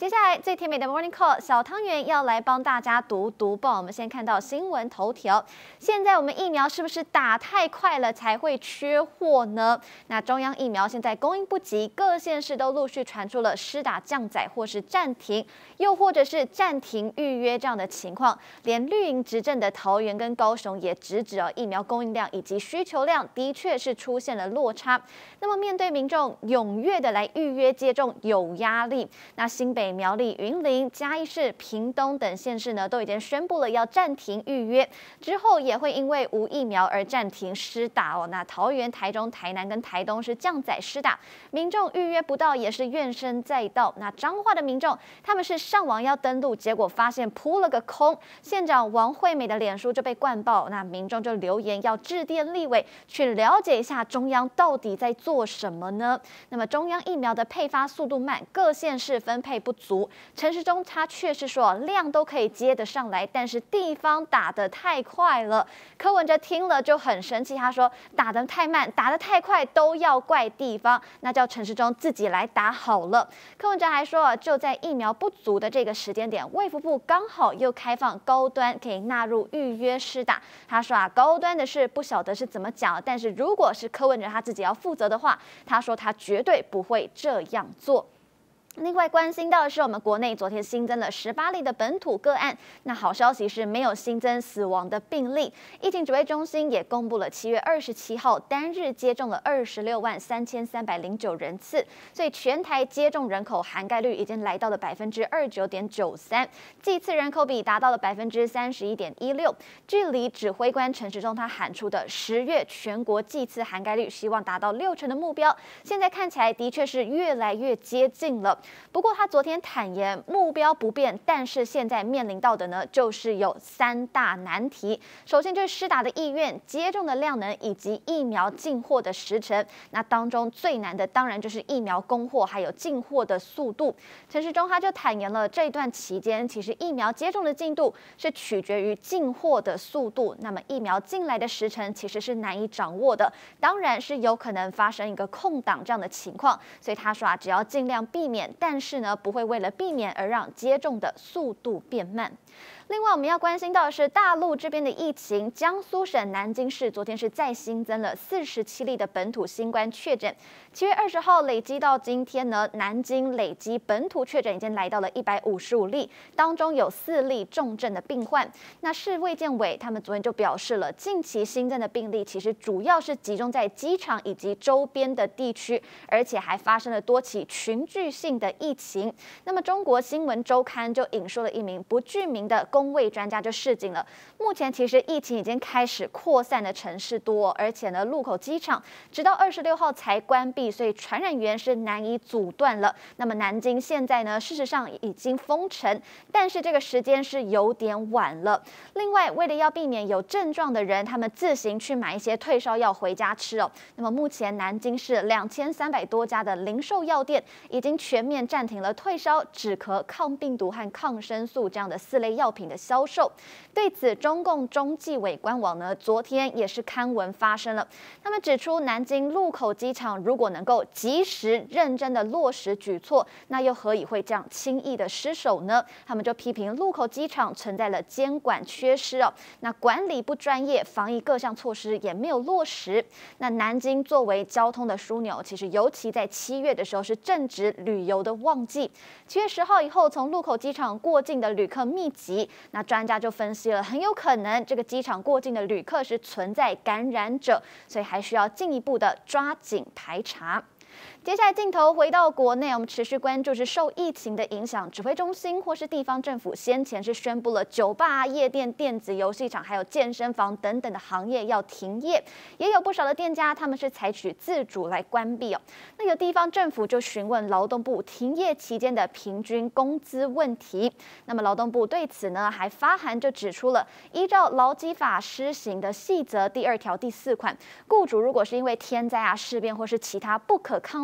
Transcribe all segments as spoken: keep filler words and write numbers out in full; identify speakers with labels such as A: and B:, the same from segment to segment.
A: 下来最甜美的 Morning Call， 小汤圆要来帮大家读读报。我们先看到新闻头条，现在我们疫苗是不是打太快了才会缺货呢？那中央疫苗现在供应不及，各县市都陆续传出了施打降载或是暂停，又或者是暂停预约这样的情况。连绿营执政的桃园跟高雄也直指哦，疫苗供应量以及需求量的确是出现了落差。那么面对民众踊跃的来预约接种有压力，那新北、苗栗、云林、嘉义市、屏东等县市呢，都已经宣布了要暂停预约，之后也会因为无疫苗而暂停施打哦。那桃园、台中、台南跟台东是降载施打，民众预约不到也是怨声载道。那彰化的民众他们是上网要登录，结果发现扑了个空，县长王惠美的脸书就被灌爆，那民众就留言要致电立委去了解一下中央到底在做什么呢？那么中央疫苗的配发速度慢，各县市分配不足。陈时中他确实说量都可以接得上来，但是地方打得太快了。柯文哲听了就很生气，他说打得太慢，打得太快都要怪地方，那叫陈时中自己来打好了。柯文哲还说，就在疫苗不足的这个时间点，卫福部刚好又开放高端可以纳入预约施打。他说啊，高端的事不晓得是怎么讲，但是如果是柯文哲他自己要负责的话，他说他绝对不会这样做。另外关心到的是，我们国内昨天新增了十八例的本土个案，那好消息是没有新增死亡的病例。疫情指挥中心也公布了七月二十七号单日接种了二十六万三千三百零九人次，所以全台接种人口涵盖率已经来到了百分之二十九点九三，剂次人口比达到了百分之三十一点一六，距离指挥官陈时中他喊出的十月全国剂次涵盖率希望达到六成的目标，现在看起来的确是越来越接近了。不过他昨天坦言目标不变，但是现在面临到的呢，就是有三大难题。首先就是施打的意愿、接种的量能以及疫苗进货的时程。那当中最难的当然就是疫苗供货还有进货的速度。陈时中他就坦言了，这一段期间其实疫苗接种的进度是取决于进货的速度，那么疫苗进来的时程其实是难以掌握的，当然是有可能发生一个空档这样的情况。所以他说啊，只要尽量避免。但是呢，不会为了避免而让接种的速度变慢。另外，我们要关心到的是大陆这边的疫情，江苏省南京市昨天是再新增了四十七例的本土新冠确诊。七月二十号累积到今天呢，南京累积本土确诊已经来到了一百五十五例，当中有四例重症的病患。那市卫健委他们昨天就表示了，近期新增的病例其实主要是集中在机场以及周边的地区，而且还发生了多起群聚性的疫情。那么中国新闻周刊就引述了一名不具名的公卫专家就示警了，目前其实疫情已经开始扩散的城市多，而且呢，禄口机场直到二十六号才关闭，所以传染源是难以阻断了。那么南京现在呢，事实上已经封城，但是这个时间是有点晚了。另外，为了要避免有症状的人他们自行去买一些退烧药回家吃哦，那么目前南京市两千三百多家的零售药店已经全面暂停了退烧、止咳、抗病毒和抗生素这样的四类药品的销售。对此，中共中纪委官网呢，昨天也是刊文发声了。他们指出，南京禄口机场如果能够及时、认真的落实举措，那又何以会这样轻易的失手呢？他们就批评禄口机场存在了监管缺失哦，那管理不专业，防疫各项措施也没有落实。那南京作为交通的枢纽，其实尤其在七月的时候是正值旅游的旺季。七月十号以后，从禄口机场过境的旅客密集，那专家就分析了，很有可能这个机场过境的旅客是存在感染者，所以还需要进一步的抓紧排查。接下来镜头回到国内，我们持续关注是受疫情的影响，指挥中心或是地方政府先前是宣布了酒吧、夜店、电子游戏场还有健身房等等的行业要停业，也有不少的店家他们是采取自主来关闭哦。那有地方政府就询问劳动部停业期间的平均工资问题，那么劳动部对此呢还发函就指出了，依照劳基法施行的细则第二条第四款，雇主如果是因为天灾啊、事变或是其他不可抗力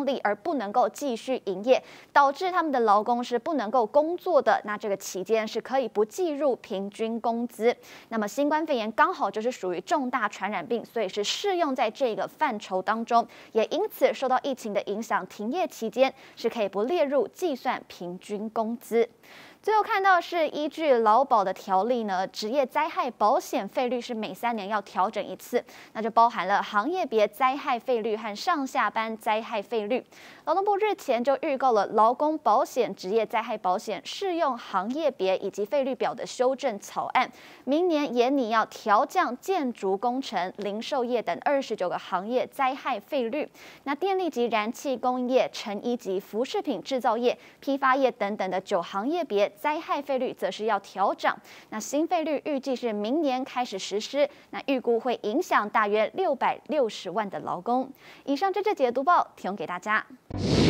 A: 力而不能够继续营业，导致他们的劳工是不能够工作的。那这个期间是可以不计入平均工资。那么新冠肺炎刚好就是属于重大传染病，所以是适用在这个范畴当中，也因此受到疫情的影响，停业期间是可以不列入计算平均工资。最后看到是依据劳保的条例呢，职业灾害保险费率是每三年要调整一次，那就包含了行业别灾害费率和上下班灾害费率。劳动部日前就预告了劳工保险、职业灾害保险适用行业别以及费率表的修正草案，明年也拟要调降建筑工程、零售业等二十九个行业灾害费率。那电力及燃气供应业、成衣及服饰品制造业、批发业等等的九行业别灾害费率则是要调涨，那新费率预计是明年开始实施，那预估会影响大约六百六十万的劳工。以上这次解读报提供给大家。